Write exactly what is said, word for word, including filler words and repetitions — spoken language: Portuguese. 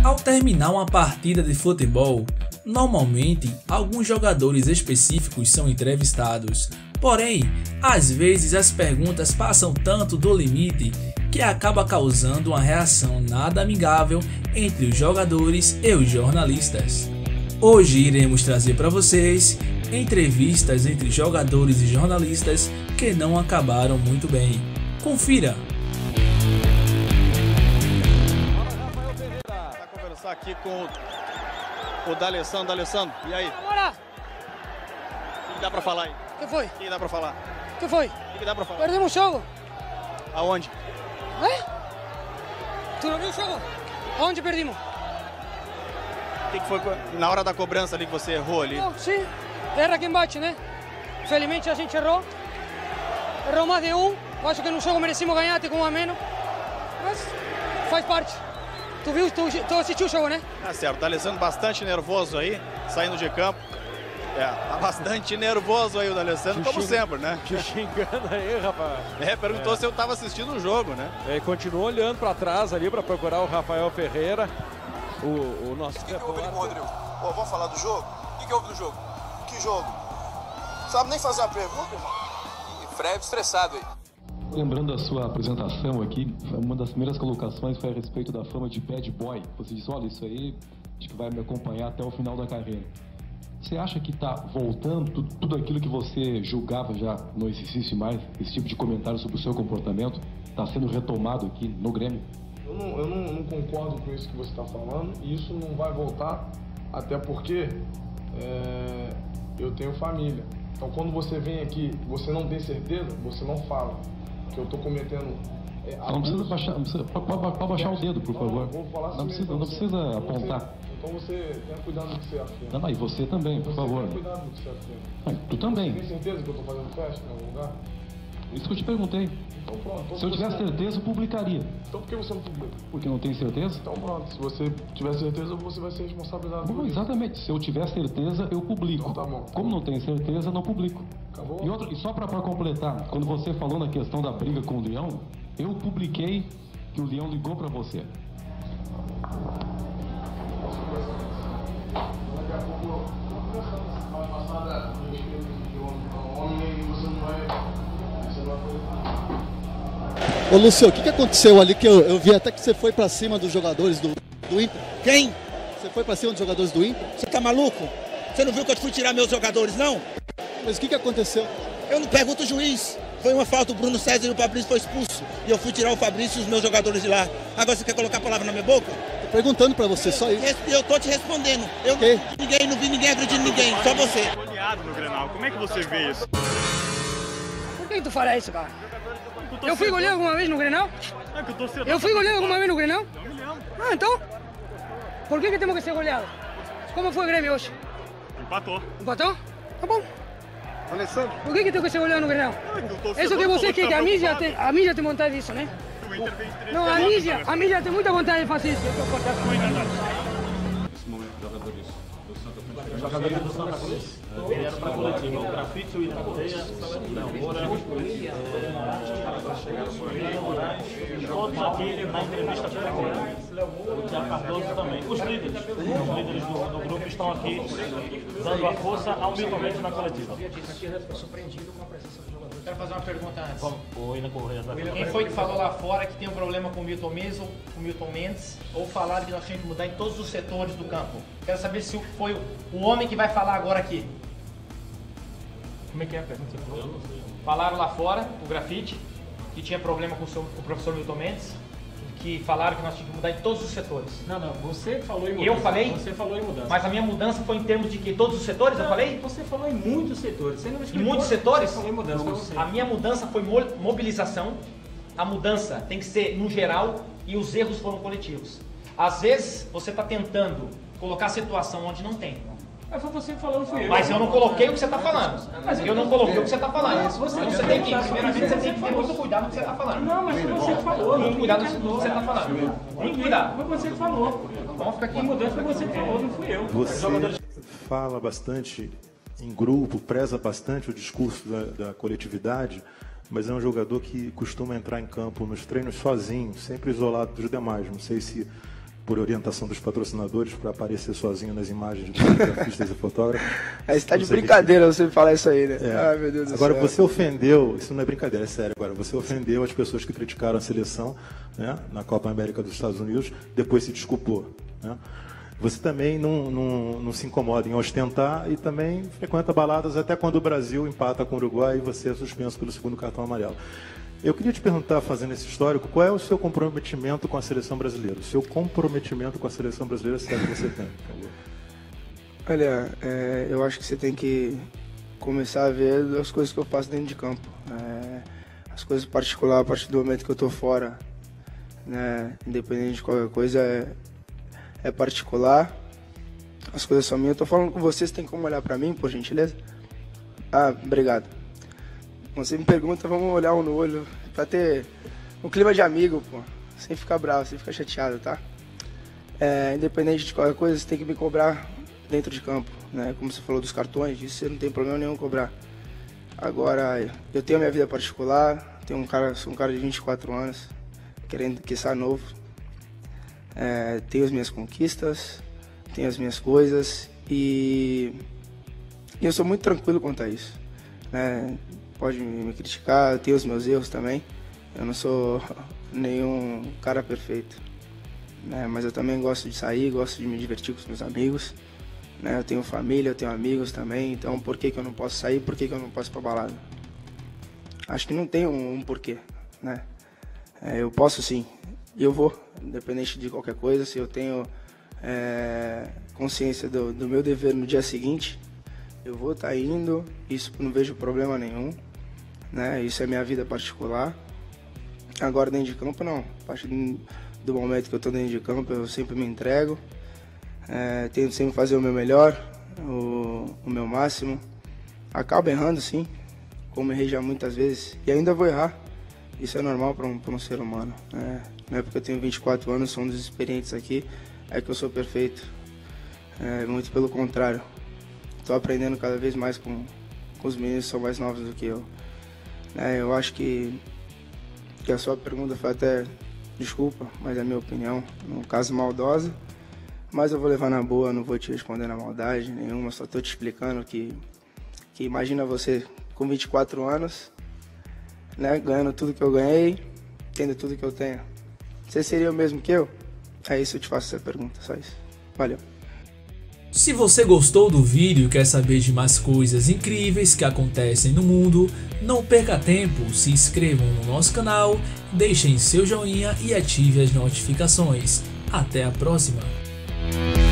Ao terminar uma partida de futebol, normalmente alguns jogadores específicos são entrevistados. Porém, às vezes as perguntas passam tanto do limite que acaba causando uma reação nada amigável entre os jogadores e os jornalistas. Hoje iremos trazer para vocês entrevistas entre jogadores e jornalistas que não acabaram muito bem. Confira! Vai conversar aqui com o D'Alessandro. D'Alessandro, e aí? Bora! O que dá pra falar aí? O que foi? O que dá pra falar? O que foi? O que dá pra falar? Perdemos o jogo. Aonde? É? Tu não viu o jogo? Aonde perdimos? O que, que foi na hora da cobrança ali que você errou ali? Oh, sim, erra quem bate, né? Felizmente a gente errou. Errou mais de um. Eu acho que no jogo merecemos ganhar até com um a menos. Mas faz parte. Tu viu, tu, tu assistiu o jogo, né? Tá certo, D'Alessandro bastante nervoso aí, saindo de campo. É, tá bastante nervoso aí o D'Alessandro, como xinga, sempre, né? Te xingando aí, rapaz. É, perguntou é. se eu tava assistindo o jogo, né? É, continuou olhando pra trás ali pra procurar o Rafael Ferreira, o, o nosso... O que, que houve ali com o Rodrigo? Pô, vamos falar do jogo? O que, que houve no jogo? Que jogo? Sabe nem fazer uma pergunta, irmão? E Fred estressado aí. Lembrando a sua apresentação aqui, uma das primeiras colocações foi a respeito da fama de bad boy. Você disse, olha, isso aí acho que vai me acompanhar até o final da carreira. Você acha que está voltando tudo, tudo aquilo que você julgava já não existe mais? Esse tipo de comentário sobre o seu comportamento está sendo retomado aqui no Grêmio? Eu não, eu não, não concordo com isso que você está falando e isso não vai voltar, até porque é, eu tenho família. Então quando você vem aqui e você não tem certeza, você não fala que eu estou cometendo... É, não precisa baixar, não precisa, pode baixar o dedo, por não, favor. Vou falar não precisa, não precisa então apontar. Você, então você tenha cuidado do que você afirma. Não, não, e você também, por você favor. Tenha cuidado do que você afirma. Não, tu também. Você tem certeza que eu estou fazendo festa em algum lugar? Isso que eu te perguntei. Então pronto. Então se eu tivesse certeza, eu publicaria. Então por que você não publica? Porque não tem certeza? Então pronto, se você tiver certeza, você vai ser responsabilizado por isso. Exatamente, se eu tiver certeza, eu publico. Então tá bom. Como não tenho certeza, não publico. Acabou? E, outro, e só para completar, quando você falou na questão da briga com o Leão, eu publiquei que o Leão ligou para você. Ô Lúcio, o que, que aconteceu ali que eu, eu vi até que você foi pra cima dos jogadores do, do Inter? Quem? Você foi pra cima dos jogadores do Inter? Você tá maluco? Você não viu que eu fui tirar meus jogadores, não? Mas o que, que aconteceu? Eu não pergunto o juiz. Foi uma falta, o Bruno César e o Fabrício foi expulso. E eu fui tirar o Fabrício e os meus jogadores de lá. Agora você quer colocar a palavra na minha boca? Tô perguntando pra você, só isso. Eu tô te respondendo. Eu não okay. vi ninguém, não vi ninguém agredindo ninguém, só você. Goleado no Grenal, como é que você vê isso? Por que tu fala isso, cara? Eu fui goleado alguma vez no Grenal? É que o torcedor... Eu fui goleado alguma vez no Grenal? Não me lembro. Ah, então? Por que que temos que ser goleados? Como foi o Grêmio hoje? Empatou. Empatou? Tá bom. Alessandro. Por que que tem que ser goleado no Grenal? É isso que você quer, que a mídia tem, a mídia tem vontade disso, né? Não, a mídia, a mídia tem muita vontade de fazer isso. Nesse momento, jogadores do Santa Cruz. Jogadores do Santa Cruz vieram para a coletiva. O Grafite, o Inateia, o Léo Moura, todos aqui na entrevista prévia. O Thiago Cardoso também. Os líderes, os líderes do, do grupo estão aqui dando a força ao Milton Mendes na coletiva. Surpreendido com a presença do jogador. Quero fazer uma pergunta antes. O Ina Correia. Quem foi que falou lá fora que tem um problema com o Milton Mendes ou com o Milton Mendes, ou falaram que nós tínhamos que mudar em todos os setores do campo? Quero saber se foi o homem que vai falar agora aqui. Como é que é a pergunta? Falaram lá fora, o Grafite, que tinha problema com o, seu, com o professor Milton Mendes, que falaram que nós tínhamos que mudar em todos os setores. Não, não, você falou em mudança. Eu falei? Você falou em mudança. Mas a minha mudança foi em termos de que todos os setores, não, eu falei? Você falou em muitos setores. Você não em muitos setores? Você falou em mudança, não, você. A minha mudança foi mobilização. A mudança tem que ser no geral e os erros foram coletivos. Às vezes você está tentando colocar a situação onde não tem. Mas foi você que falou, não fui eu. Mas eu não coloquei o que você está falando. Mas eu não coloquei o que você está falando. Então você tem que, primeiramente, você tem que ter muito cuidado com o que você está falando. Não, mas foi você que falou. Muito cuidado com o que você está falando. Muito cuidado. Foi você que falou. Vamos ficar aqui. A mudança foi você que falou, não fui eu. Você fala bastante em grupo, preza bastante o discurso da, da coletividade, mas é um jogador que costuma entrar em campo nos treinos sozinho, sempre isolado dos demais. Não sei se por orientação dos patrocinadores, para aparecer sozinho nas imagens de fotografistas e fotógrafos. Aí você tá de brincadeira que... você falar isso aí, né? É. Ai, meu Deus do agora, céu. você ofendeu, isso não é brincadeira, é sério agora, você ofendeu as pessoas que criticaram a seleção, né, na Copa América dos Estados Unidos, depois se desculpou, né? Você também não, não, não se incomoda em ostentar e também frequenta baladas até quando o Brasil empata com o Uruguai e você é suspenso pelo segundo cartão amarelo. Eu queria te perguntar, fazendo esse histórico, qual é o seu comprometimento com a seleção brasileira? O seu comprometimento com a seleção brasileira, se é que você tem, por favor. Olha, é, eu acho que você tem que começar a ver as coisas que eu faço dentro de campo. É, as coisas particulares, a partir do momento que eu estou fora, né, independente de qualquer coisa, é, é particular. As coisas são minhas. Eu estou falando com vocês, tem como olhar para mim, por gentileza? Ah, obrigado. Você me pergunta, vamos olhar um no olho, pra ter um clima de amigo, pô, sem ficar bravo, sem ficar chateado, tá? É, independente de qualquer coisa, você tem que me cobrar dentro de campo, né? Como você falou dos cartões, isso você não tem problema nenhum cobrar. Agora, eu tenho a minha vida particular, tenho um cara, sou um cara de vinte e quatro anos, querendo quiçá novo. É, tenho as minhas conquistas, tenho as minhas coisas e, e eu sou muito tranquilo quanto a isso, né? Pode me criticar, eu tenho os meus erros também. Eu não sou nenhum cara perfeito, né? Mas eu também gosto de sair, gosto de me divertir com os meus amigos, né? Eu tenho família, eu tenho amigos também, então por que que eu não posso sair, por que que eu não posso ir pra balada? Acho que não tem um, um porquê, né? É, eu posso sim, e eu vou, independente de qualquer coisa. Se eu tenho é, consciência do, do meu dever no dia seguinte, eu vou estar indo, isso não vejo problema nenhum, né? Isso é minha vida particular. Agora dentro de campo não, a partir do momento que eu estou dentro de campo eu sempre me entrego, é, tento sempre fazer o meu melhor, o, o meu máximo. Acabo errando sim, como errei já muitas vezes, e ainda vou errar, isso é normal para um, para um ser humano, né? Não é porque eu tenho vinte e quatro anos, sou um dos experientes aqui, é que eu sou perfeito, é, muito pelo contrário. Estou aprendendo cada vez mais com, com os meninos que são mais novos do que eu. É, eu acho que, que a sua pergunta foi até, desculpa, mas é a minha opinião, um caso maldosa, mas eu vou levar na boa, não vou te responder na maldade nenhuma, só estou te explicando que, que imagina você com vinte e quatro anos, né, ganhando tudo que eu ganhei, tendo tudo que eu tenho. Você seria o mesmo que eu? É isso, eu te faço essa pergunta, só isso. Valeu. Se você gostou do vídeo e quer saber de mais coisas incríveis que acontecem no mundo, não perca tempo, se inscrevam no nosso canal, deixem seu joinha e ative as notificações. Até a próxima!